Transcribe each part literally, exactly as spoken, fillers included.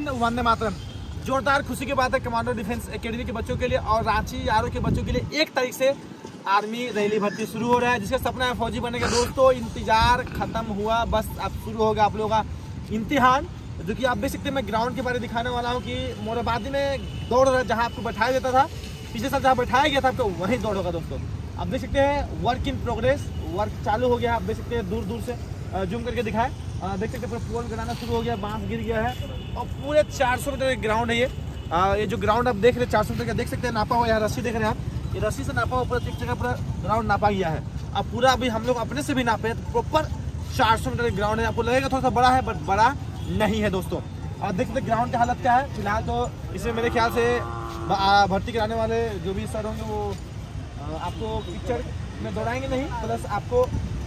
हिंद, वंदे मातरम। जोरदार खुशी की बात है कमांडो डिफेंस एकेडमी के बच्चों के लिए और रांची यारों के बच्चों के लिए एक तारीख से आर्मी रैली भर्ती शुरू हो रहा है, जिसका सपना है फौजी बनने का। दोस्तों इंतजार खत्म हुआ, बस अब शुरू होगा आप लोगों का इम्तिहान। जो कि आप देख सकते हैं, मैं ग्राउंड के बारे में दिखाने वाला हूँ कि मोराबादी में दौड़ रहा है, जहाँ आपको बैठाया जाता था पिछले साल, जहाँ बैठाया गया था आपको वहीं दौड़ होगा। दोस्तों आप देख सकते हैं वर्क इन प्रोग्रेस, वर्क चालू हो गया। आप देख सकते हैं दूर दूर से जूम करके दिखाए, देख सकते हैं पोल गिराना शुरू हो गया, बांस गिर गया है और पूरे चार सौ मीटर ग्राउंड है ये। आ, ये जो ग्राउंड आप देख रहे हैं चार सौ मीटर का, देख सकते हैं नापा हुआ है, रस्सी देख रहे हैं आप, ये रस्सी से नापा हुआ पूरा एक जगह पूरा ग्राउंड नापा गया है। अब पूरा अभी हम लोग अपने से भी नापे तो प्रॉपर चार सौ मीटर ग्राउंड है। आपको लगेगा थोड़ा सा बड़ा है, बट बड़ा नहीं है दोस्तों। और देख सकते ग्राउंड की हालत क्या है फिलहाल। तो इसमें मेरे ख्याल से भर्ती कराने वाले जो भी सर होंगे वो आपको पिक्चर में दौड़ाएंगे नहीं, प्लस आपको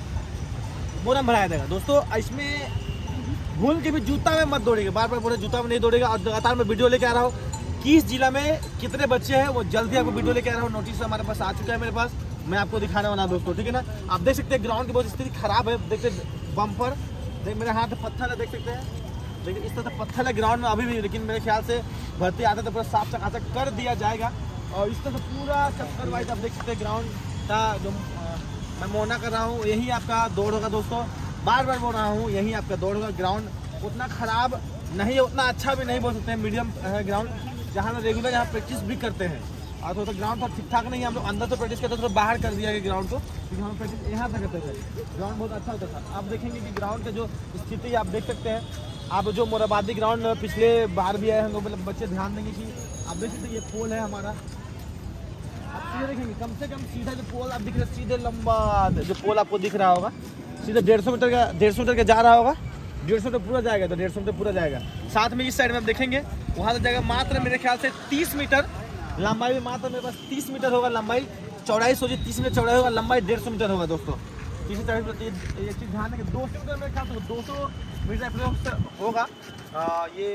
बोरा भराया जाएगा। दोस्तों इसमें भूल के भी जूता में मत दौड़ेगा, बार बार बोले जूता में नहीं दौड़ेगा। और लगातार मैं वीडियो लेके आ रहा हूँ किस जिला में कितने बच्चे हैं, वो जल्दी आपको वीडियो लेके आ रहा हूँ। नोटिस हमारे पास आ चुका है मेरे पास, मैं आपको दिखाने वाला हूँ दोस्तों, ठीक है ना। आप देख सकते हैं ग्राउंड की बहुत स्थिति खराब है, देखते बम्पर देख, मेरे हाथ पत्थर है, देख सकते हैं। देखिए इस तरह से पत्थर है ग्राउंड में अभी भी, लेकिन मेरे ख्याल से भर्ती आते तो पूरा साफ चकाचक कर दिया जाएगा। और इस तरह से पूरा चक्कर वाइज आप देख सकते हैं ग्राउंड का जो मैं मोना कर रहा हूँ, यही आपका दौड़ होगा दोस्तों। बार बार बोल रहा हूँ यही आपका दौड़ होगा। ग्राउंड उतना खराब नहीं है, उतना अच्छा भी नहीं बोल सकते हैं, मीडियम है ग्राउंड, जहाँ हम रेगुलर यहाँ प्रैक्टिस भी करते हैं। और थोड़ा ग्राउंड थोड़ा ठीक ठाक नहीं है, हम लोग अंदर तो प्रैक्टिस करते थे, तो बाहर कर दिया गया ग्राउंड को, क्योंकि हम प्रैक्टिस यहाँ तक करते थे। ग्राउंड बहुत अच्छा होता था। आप देखेंगे कि ग्राउंड का जो स्थिति आप देख सकते हैं। आप जो मोराबादी ग्राउंड पिछले बार भी आए हैं, तो मतलब बच्चे ध्यान देंगे कि आप देख सकते हैं ये पोल है हमारा, आप सीधे देखेंगे कम से कम सीधा जो पोल आप दिख रहे हैं, सीधे लंबा जो पोल आपको दिख रहा होगा, सीधे डेढ़ सौ मीटर का डेढ़ सौ मीटर का जा रहा होगा, डेढ़ सौ मीटर पूरा जाएगा, तो डेढ़ सौ मीटर पूरा जाएगा। साथ में इस साइड में आप देखेंगे वहाँ से जाएगा मात्र मेरे ख्याल से तीस मीटर लंबाई में, मात्र मेरे पास तीस मीटर होगा लंबाई, चौड़ाई सोचिए तीस मीटर चौड़ाई होगा, लंबाई डेढ़ सौ मीटर होगा दोस्तों। तीस से चालीस मीटर ये चीज़ ध्यान देंगे। दो सौ मीटर मेरे ख्याल से दो सौ मीटर अप्रोक्स होगा ये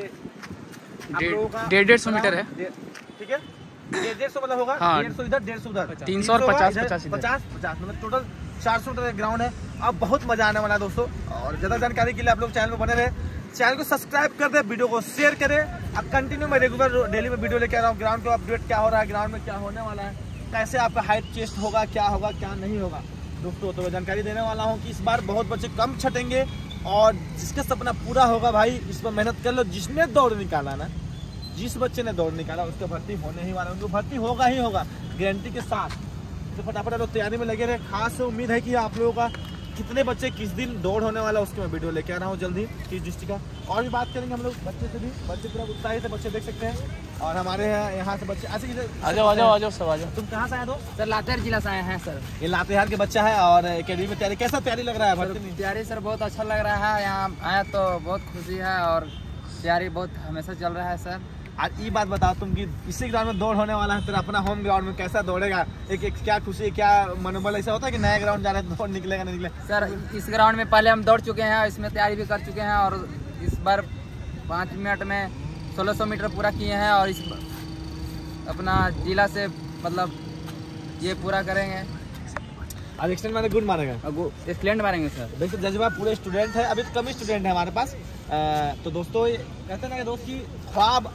डेढ़ डेढ़ सौ मीटर है, ठीक है, डेढ़ डेढ़ सौ मतलब होगा, डेढ़ सौ इधर डेढ़ सौ उधर, तीन सौ और पचास पचास पचास पचास मतलब टोटल चार सौ मीटर ग्राउंड है। अब बहुत मजा आने वाला है दोस्तों। और ज़्यादा जानकारी के लिए आप लोग चैनल पर बने रहे, चैनल को सब्सक्राइब कर दे, वीडियो को शेयर करें। अब कंटिन्यू मैं रेगुलर डेली में वीडियो लेके आ रहा हूँ। ग्राउंड को अपडेट क्या हो रहा है, ग्राउंड में क्या होने वाला है, कैसे आपका हाइट चेस्ट होगा, क्या होगा क्या नहीं होगा दोस्तों, तो मैं जानकारी देने वाला हूँ कि इस बार बहुत बच्चे कम छटेंगे और जिसका सपना पूरा होगा भाई इस पर मेहनत कर लो। जिसने दौड़ निकाला ना, जिस बच्चे ने दौड़ निकाला उसका भर्ती होने ही वाला, उनको भर्ती होगा ही होगा गारंटी के साथ। तो फटाफट लोग तैयारी में लगे रहे। खास उम्मीद है कि आप लोगों का कितने बच्चे किस दिन दौड़ होने वाला है उसकी मैं वीडियो लेके आ रहा हूँ जल्दी, किस डिस्ट्रिक्ट का। और भी बात करेंगे हम लोग बच्चे से भी, बच्चे पूरा उत्साहित है, बच्चे देख सकते हैं। और हमारे यहाँ से बच्चे ऐसे आ जाओ आ जाओ आ जाओ सब आ जाओ। तुम कहाँ से आए हो? सर लातेहार जिला से आए हैं सर। ये लातेहार के बच्चा है और अकेडमी में तैयारी, कैसा तैयारी लग रहा है भर्ती में? तैयारी सर बहुत अच्छा लग रहा है, यहाँ आया तो बहुत खुशी है और तैयारी बहुत हमेशा चल रहा है सर। आज ये बात बताओ तुम कि इसी ग्राउंड में दौड़ होने वाला है, तेरा अपना होम ग्राउंड में कैसा दौड़ेगा? एक, एक क्या खुशी, क्या मनोबल ऐसा होता है कि नया ग्राउंड जा रहे हैं दौड़ निकलेगा नहीं निकलेगा? सर इस ग्राउंड में पहले हम दौड़ चुके हैं, इसमें तैयारी भी कर चुके हैं और इस बार पाँच मिनट में सोलह सौ मीटर पूरा किए हैं और इस अपना जिला से मतलब ये पूरा करेंगे। आज एक्सटेंड मारे गुड मारेगा, एक्सलेंट मारेंगे सर। वैसे जज्बा पूरे स्टूडेंट है, अभी तो कम स्टूडेंट है हमारे पास। आ, तो दोस्तों कहते हैं ना कि दोस्त की ख्वाब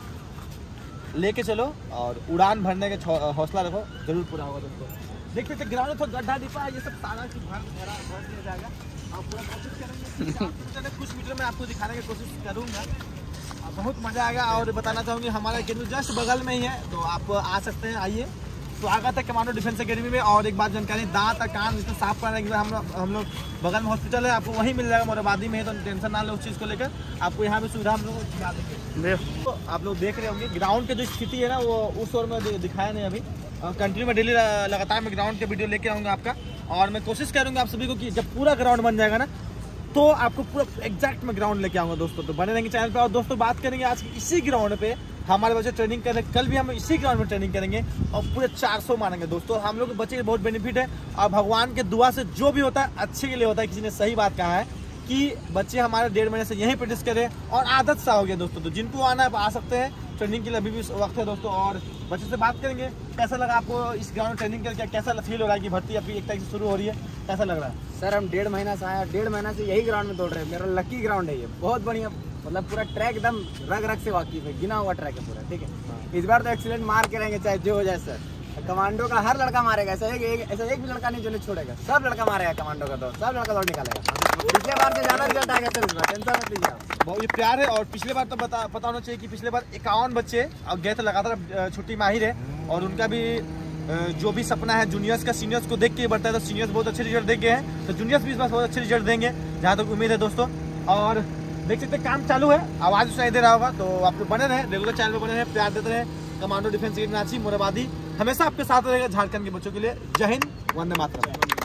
लेके चलो और उड़ान भरने का हौसला रखो, जरूर पूरा होगा दोस्तों। देखते थे ग्राउंड में थोड़ा गड्ढा डिपा है, ये सब सारा की भर भरा भर दिया जाएगा। आप पूरा कोशिश करेंगे कुछ मीटर में आपको दिखाने की कोशिश करूँगा, बहुत मज़ा आएगा। और बताना चाहूँगी हमारा अकेडमी जस्ट बगल में ही है, तो आप आ सकते हैं, आइए। स्वागत है कमांडो डिफेंस एकेडमी में। और एक बात जानकारी, दांत कान इसको साफ करने के लिए हम लोग हम लोग बगल में हॉस्पिटल है, आपको वहीं मिल जाएगा, मोराबादी में है, तो टेंशन ना ले उस चीज़ को लेकर। आपको यहाँ भी सुविधा हम लोग दिखा देंगे। तो आप लोग देख रहे होंगे ग्राउंड की जो स्थिति है ना, वो उस ओर में दिखाया नहीं अभी। कंटिन्यू में डेली लगातार मैं ग्राउंड के वीडियो लेके आऊँगा आपका, और मैं कोशिश करूँगा आप सभी को कि जब पूरा ग्राउंड बन जाएगा ना तो आपको पूरा एग्जैक्ट में ग्राउंड लेके आऊँगा दोस्तों। तो बने रहेंगे चैनल पे। और दोस्तों बात करेंगे आज इसी ग्राउंड पे हमारे बच्चे ट्रेनिंग कर रहे हैं, कल भी हम इसी ग्राउंड में ट्रेनिंग करेंगे और पूरे चार सौ मारेंगे दोस्तों। हम लोग के बच्चे के बहुत बेनिफिट है और भगवान के दुआ से जो भी होता है अच्छे के लिए होता है। किसी ने सही बात कहा है कि बच्चे हमारे डेढ़ महीने से यहीं प्रैक्टिस करें और आदत सा हो गया दोस्तों। तो जिनको आना है आ सकते हैं, ट्रेनिंग के लिए अभी भी वक्त है दोस्तों। और बच्चे से बात करेंगे, कैसा लगा आपको इस ग्राउंड में ट्रेनिंग करके, कैसा फील हो रहा है कि भर्ती अभी एक तारीख से शुरू हो रही है, कैसा लग रहा है? सर हम डेढ़ महीना से आए, डेढ़ महीना से यही ग्राउंड में दौड़ रहे हैं, मेरा लकी ग्राउंड है ये, बहुत बढ़िया मतलब पूरा ट्रैक एकदम रग रग से वाकिफ है, गिना हुआ ट्रैक है पूरा, ठीक है। इस बार तो एक्सीडेंट मार के रहेंगे चाहे जो हो जाए सर। कमांडो का हर लड़का मारेगा, ऐसा एक, एक ऐसा एक भी लड़का नहीं जो नहीं छोड़ेगा, सब लड़का मारेगा कमांडो का दौड़, सब लड़का दौड़ निकालेगा। पिछले बार से ज्यादा रिजल्ट आएगा सर, इस बार टेंशन मत लीजिए आप। बहुत ये प्यार है। और पिछले बार तो बता पता होना चाहिए कि पिछले बार इक्यावन बच्चे और गए थे लगातार, छुट्टी माहिर है और उनका भी जो भी सपना है जूनियर्स का सीनियर्स को देख के बढ़ता है, तो सीनियर्स बहुत अच्छे रिजल्ट देंगे हैं, तो जूनियर्स भी इस बार बहुत अच्छे रिजल्ट देंगे जहाँ तक उम्मीद है दोस्तों। और देख सकते काम चालू है, आवाज़ सुनाई दे रहा होगा, तो आप लोग बने रहे, रेगुलर चैनल पर बने रहे, प्यार देते रहे। Commando defence academy Ranchi Morabadi हमेशा आपके साथ रहेगा झारखंड के बच्चों के लिए। जय हिंद, वंदे मातरम।